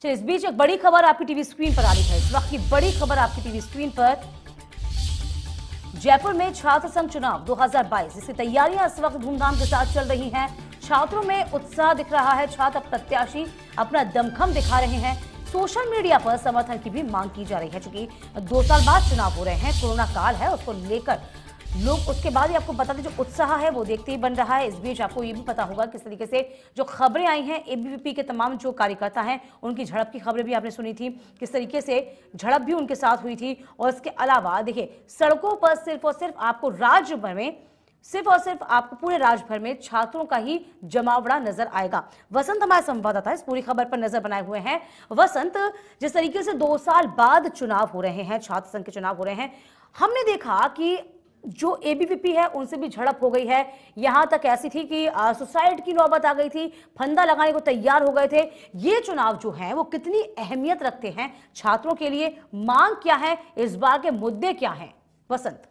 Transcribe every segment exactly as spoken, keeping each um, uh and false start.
चलिए, इस बीच एक बड़ी खबर आपकी टीवी स्क्रीन पर आ रही है। इस वक्त की बड़ी खबर आपकी टीवी स्क्रीन पर, जयपुर में छात्र संघ चुनाव दो हज़ार बाईस, इसकी तैयारियां इस वक्त धूमधाम के साथ चल रही हैं। छात्रों में उत्साह दिख रहा है, छात्र प्रत्याशी अपना दमखम दिखा रहे हैं। सोशल मीडिया पर समर्थन की भी मांग की जा रही है, क्योंकि दो साल बाद चुनाव हो रहे हैं, कोरोना काल है, उसको लेकर लोग उसके बाद ही आपको बता दें जो उत्साह है वो देखते ही बन रहा है। इस बीच आपको ये भी पता होगा किस तरीके से जो खबरें आई हैं, एबीवीपी के तमाम जो कार्यकर्ता हैं उनकी झड़प की खबरें भी आपने सुनी थी, किस तरीके से झड़प भी उनके साथ हुई थी। और इसके अलावा देखिए, सड़कों पर सिर्फ और सिर्फ आपको राज्य भर में सिर्फ और सिर्फ आपको पूरे राज्य भर में छात्रों का ही जमावड़ा नजर आएगा। वसंत हमारे संवाददाता इस पूरी खबर पर नजर बनाए हुए हैं। वसंत, जिस तरीके से दो साल बाद चुनाव हो रहे हैं, छात्र संघ के चुनाव हो रहे हैं, हमने देखा कि जो एबीवीपी है उनसे भी झड़प हो गई है। यहां तक ऐसी थी कि सुसाइड की नौबत आ गई थी, फंदा लगाने को तैयार हो गए थे। ये चुनाव जो हैं वो कितनी अहमियत रखते हैं छात्रों के लिए, मांग क्या है, इस बार के मुद्दे क्या हैं? वसंत,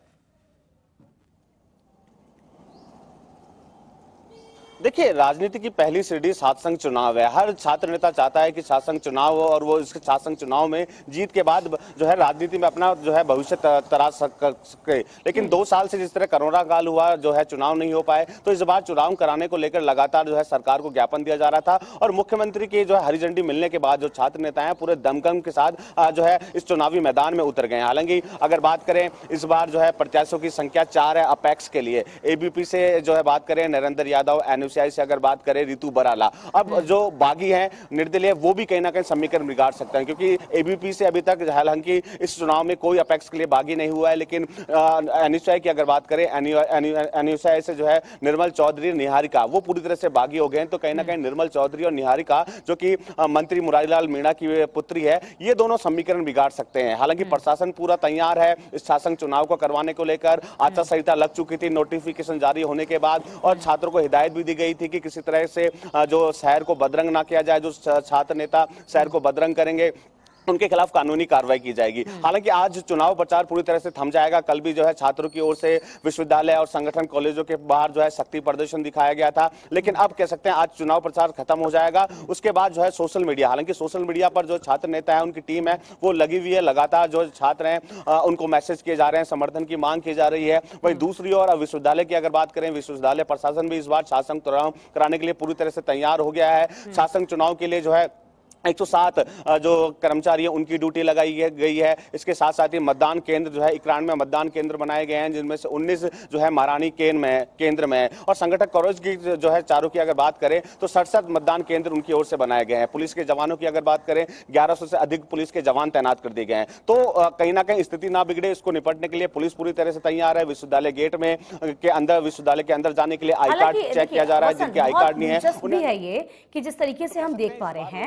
देखिए, राजनीति की पहली सीढ़ी छात्र संघ चुनाव है। हर छात्र नेता चाहता है कि छात्र संघ चुनाव हो और वो इस छात्र संघ चुनाव में जीत के बाद जो है राजनीति में अपना जो है भविष्य तराश सके। लेकिन दो साल से जिस तरह कोरोना काल हुआ, जो है चुनाव नहीं हो पाए, तो इस बार चुनाव कराने को लेकर लगातार जो है सरकार को ज्ञापन दिया जा रहा था। और मुख्यमंत्री की जो है हरी झंडी मिलने के बाद जो छात्र नेता हैं पूरे दमखम के साथ जो है इस चुनावी मैदान में उतर गए हैं। हालांकि अगर बात करें इस बार जो है प्रत्याशियों की संख्या चार है अपेक्स के लिए। एबीपी से जो है बात करें नरेंद्र यादव, एन से अगर बात करें रितु बराला। अब जो बागी हैं निर्दलीय, वो भी कहीं ना कहीं समीकरण बिगाड़ सकते हैं, क्योंकि एबीपी से अभी तक हालांकि इस चुनाव में कोई अपेक्स के लिए बागी नहीं हुआ है। लेकिन एनयूसीआई की अगर बात करें, एनयूसीआई से जो है निर्मल चौधरी, निहारिका, वो पूरी तरह से बागी हो गए हैं। तो कहीं ना कहीं निर्मल चौधरी और निहारिका, जो कि मंत्री मुरारीलाल मीणा की पुत्री है, ये दोनों समीकरण बिगाड़ सकते हैं। हालांकि प्रशासन पूरा तैयार है इस शासन चुनाव को करवाने को लेकर। आचार संहिता लग चुकी थी नोटिफिकेशन जारी होने के बाद, और छात्रों को हिदायत भी दी गई थी कि किसी तरह से जो शहर को बदरंग ना किया जाए। जो छात्र नेता शहर को बदरंग करेंगे उनके खिलाफ कानूनी कार्रवाई की जाएगी। हालांकि आज चुनाव प्रचार पूरी तरह से थम जाएगा। कल भी जो है छात्रों की ओर से विश्वविद्यालय और संगठन कॉलेजों के बाहर जो है शक्ति प्रदर्शन दिखाया गया था। लेकिन अब कह सकते हैं आज चुनाव प्रचार खत्म हो जाएगा। उसके बाद जो है सोशल मीडिया, हालांकि सोशल मीडिया पर जो छात्र नेता है उनकी टीम है वो लगी हुई है। लगातार जो छात्र हैं उनको मैसेज किए जा रहे हैं, समर्थन की मांग की जा रही है। वहीं दूसरी ओर विश्वविद्यालय की अगर बात करें, विश्वविद्यालय प्रशासन भी इस बार शासन चुनाव कराने के लिए पूरी तरह से तैयार हो गया है। शासन चुनाव के लिए जो है एक सौ सात जो कर्मचारी हैं उनकी ड्यूटी लगाई गई है। इसके साथ साथ ही मतदान केंद्र जो है इक्यानवे मतदान केंद्र बनाए गए हैं, जिनमें से उन्नीस जो है महारानी केंद्र में केंद्र में है। और संगठन कॉलेज की जो है चारों की अगर बात करें तो सड़सठ मतदान केंद्र उनकी ओर से बनाए गए हैं। पुलिस के जवानों की अगर बात करें, ग्यारह सौ से अधिक पुलिस के जवान तैनात कर दिए गए हैं। तो कहीं ना कहीं स्थिति ना बिगड़े, इसको निपटने के लिए पुलिस पूरी तरह से तैयार है। विश्वविद्यालय गेट में के अंदर, विश्वविद्यालय के अंदर जाने के लिए आई कार्ड चेक किया जा रहा है। जिनके आई कार्ड नहीं है उन्हें है ये कि जिस तरीके से हम देख पा रहे हैं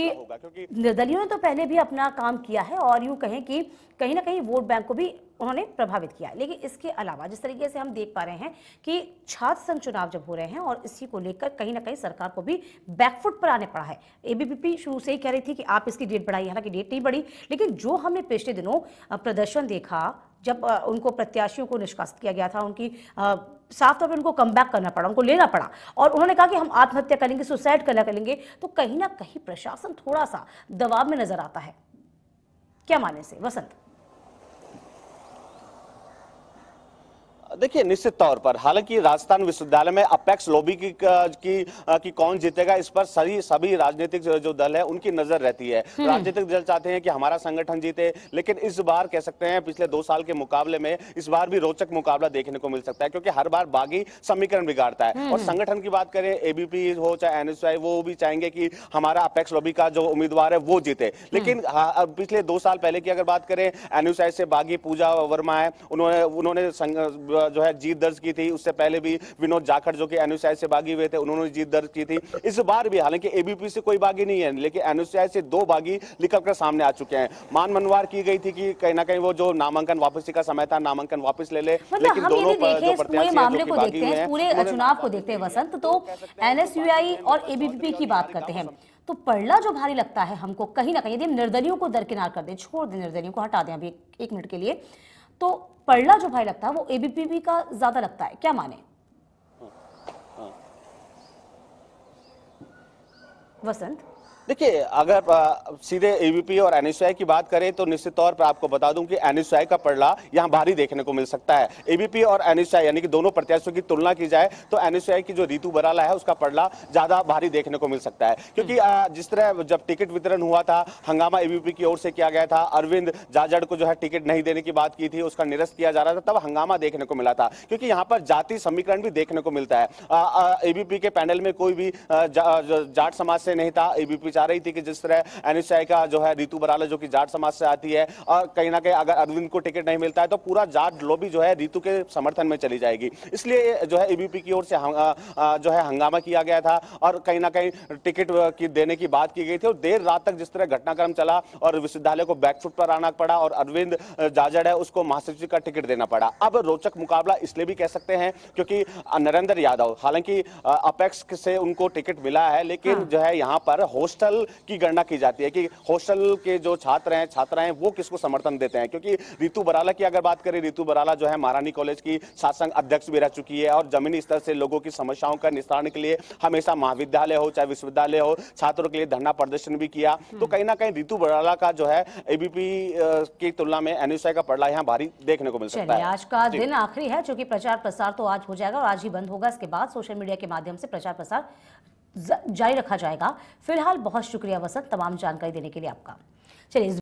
कि निर्दलियों ने तो पहले भी अपना काम किया है और यूं कहें कि कहीं ना कहीं वोट बैंक को भी उन्होंने प्रभावित किया है। लेकिन इसके अलावा जिस तरीके से हम देख पा रहे हैं कि छात्र संघ चुनाव जब हो रहे हैं और इसी को लेकर कहीं ना कहीं सरकार को भी बैकफुट पर आने पड़ा है। एबीवीपी शुरू से ही कह रही थी कि आप इसकी डेट बढ़ाइए, हालांकि डेट नहीं बढ़ी। लेकिन जो हमने पिछले दिनों प्रदर्शन देखा, जब उनको प्रत्याशियों को निष्कासित किया गया था, उनकी साफ तौर पर उनको कम बैक करना पड़ा, उनको लेना पड़ा, और उन्होंने कहा कि हम आत्महत्या करेंगे, सुसाइड करना करेंगे, तो कहीं ना कहीं प्रशासन थोड़ा सा दबाव में नजर आता है। क्या माने से वसंत? देखिए, निश्चित तौर पर हालांकि राजस्थान विश्वविद्यालय में अपेक्स लॉबी की की, की कौन जीतेगा, इस पर सभी सभी राजनीतिक जो दल है उनकी नजर रहती है। राजनीतिक दल चाहते हैं कि हमारा संगठन जीते, लेकिन इस बार कह सकते हैं पिछले दो साल के मुकाबले में इस बार भी रोचक मुकाबला देखने को मिल सकता है, क्योंकि हर बार बागी समीकरण बिगाड़ता है। और संगठन की बात करें, एबीपी हो चाहे एनएसयूआई, वो भी चाहेंगे कि हमारा अपेक्स लॉबी का जो उम्मीदवार है वो जीते। लेकिन पिछले दो साल पहले की अगर बात करें, एनएसयूआई से बागी पूजा वर्मा है, उन्होंने उन्होंने जो है जीत दर्ज की थी। उससे पहले भी विनोद जाखड़ जो कि एनयूसीआई से बागी हुए थे, उन्होंने जीत दर्ज की थी। इस बार भी हालांकि एबीपी से कोई बागी नहीं है, लेकिन एनयूसीआई से दो बागी निकल कर सामने आ चुके हैं। मान मनवार की गई थी कि कहीं ना कहीं वो जो नामांकन वापसी का समय था, नामांकन वापस ले ले। लेकिन दोनों जो प्रत्याशी मामले को देखते हैं, पूरे चुनाव को देखते हैं वसंत, तो एनएसयूआई और एबीवीपी की बात करते हैं तो पड़ला जो भारी लगता है हमको कहीं ना कहीं, यदि हम निर्दलियों को दरकिनार कर दें, छोड़ दें, निर्दलियों को हटा दें अभी एक मिनट के लिए, तो पड़ला जो भाई लगता है वो एबीवीपी का ज्यादा लगता है। क्या माने वसंत? देखिए, अगर आ, सीधे एबीपी और एनएसयूआई की बात करें तो निश्चित तौर पर आपको बता दूं कि एनएसयूआई का पलड़ा यहां भारी देखने को मिल सकता है। एबीपी और एनएसयूआई यानी कि दोनों प्रत्याशियों की तुलना की जाए तो एनएसयूआई की जो रितु बराला है उसका पलड़ा ज्यादा भारी देखने को मिल सकता है, क्योंकि आ, जिस तरह जब टिकट वितरण हुआ था, हंगामा एबीपी की ओर से किया गया था, अरविंद जाजड़ को जो है टिकट नहीं देने की बात की थी, उसका निरस्त किया जा रहा था, तब हंगामा देखने को मिला था, क्योंकि यहाँ पर जाति समीकरण भी देखने को मिलता है। एबीपी के पैनल में कोई भी जा, जाट समाज से नहीं था। एबीपी चाह रही थी कि जिस तरह एनएसयूआई का जो है रितु बराला जो कि जाट समाज से आती है, और कहीं ना कहीं अगर अरविंद को टिकट नहीं मिलता है तो पूरा जाट लॉबी जो है रितु के समर्थन में चली जाएगी, इसलिए जो है एबीपी की ओर से जो है हंगामा किया गया था और कहीं ना कहीं टिकट की देने की बात की गई थी। और देर रात तक जिस तरह घटनाक्रम चला और विश्वविद्यालय को बैकफुट पर आना पड़ा और अरविंद जाजड़ है उसको महासचिव का टिकट देना पड़ा। अब रोचक मुकाबला इसलिए भी कह सकते हैं क्योंकि नरेंद्र यादव, हालांकि अपेक्स से उनको टिकट मिला है, लेकिन हाँ। जो है यहाँ पर हॉस्टल की गणना की जाती है कि हॉस्टल के जो छात्र हैं छात्राएं वो किसको समर्थन देते हैं, क्योंकि रितु बराला की अगर बात करें, रितु बराला जो है महारानी कॉलेज की शासन अध्यक्ष भी रह चुकी है और जमीनी स्तर से लोगों की समस्याओं का निस्तारण के लिए हमेशा महाविद्यालय हो चाहे विश्वविद्यालय हो छात्रों के लिए धरना प्रदर्शन भी किया। तो कहीं ना कहीं रितु बराला का जो है एबीपी की तुलना में एनएसयूआई का पलड़ा यहाँ भारी देखने को मिल सकता है। आज का दिन आखिरी है, क्योंकि प्रचार प्रसार तो आज हो जाएगा और आज ही बंद होगा। इसके बाद सोशल मीडिया के माध्यम से प्रचार प्रसार जारी रखा जाएगा। फिलहाल बहुत शुक्रिया वसंत, तमाम जानकारी देने के लिए आपका। चलिए।